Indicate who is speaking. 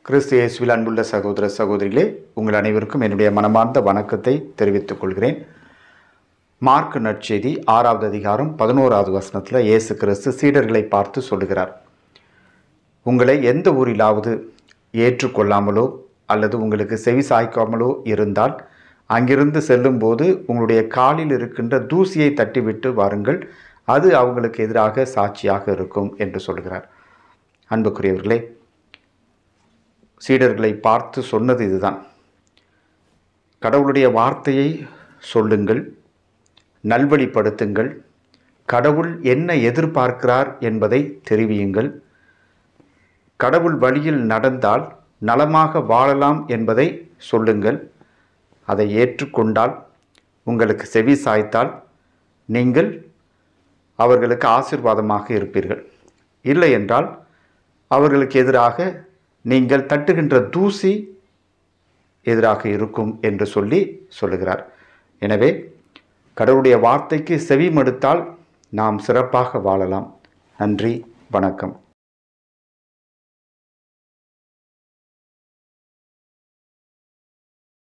Speaker 1: கிறிஸ்து இயேசுவில் அன்புள்ள சகோதர சகோதரிகளே, உங்கள் அனைவருக்கும் என்னுடைய மனமார்ந்த வணக்கத்தை தெரிவித்துக் கொள்கிறேன். மார்க் நற்செய்தி 6வது அதிகாரம் 11வது வசனத்தில் இயேசு கிறிஸ்து சீடர்களை பார்த்து சொல்லுகிறார், உங்களை எந்த ஊரிலாவது ஏற்றுக்கொள்ளாமலோ அல்லது உங்களுக்கு செவி சாய்க்காமலோ இருந்தால் அங்கிருந்து செல்லும்போது உங்களுடைய காலில் இருக்கின்ற தூசியை தட்டிவிட்டு வாருங்கள், அது அவங்களுக்கு எதிராக சாட்சியாக இருக்கும் என்று சொல்கிறார். அன்புக்குரியவர்களே, சீடர்களை பார்த்து சொன்னது இதுதான். கடவுளுடைய வார்த்தையை சொல்லுங்கள், நல்வழிப்படுத்துங்கள், கடவுள் என்ன எதிர்பார்க்கிறார் என்பதை தெரிவியுங்கள், கடவுள் வழியில் நடந்தால் நலமாக வாழலாம் என்பதை சொல்லுங்கள். அதை ஏற்றுக்கொண்டால், உங்களுக்கு செவி சாய்த்தால் நீங்கள் அவர்களுக்கு ஆசீர்வாதமாக இருப்பீர்கள். இல்லை என்றால் அவர்களுக்கு எதிராக நீங்கள் தட்டுகின்ற தூசி எதிராக இருக்கும் என்று சொல்லுகிறார். எனவே கடவுளுடைய வார்த்தைக்கு செவி மடுத்தால் நாம் சிறப்பாக வாழலாம். நன்றி, வணக்கம்.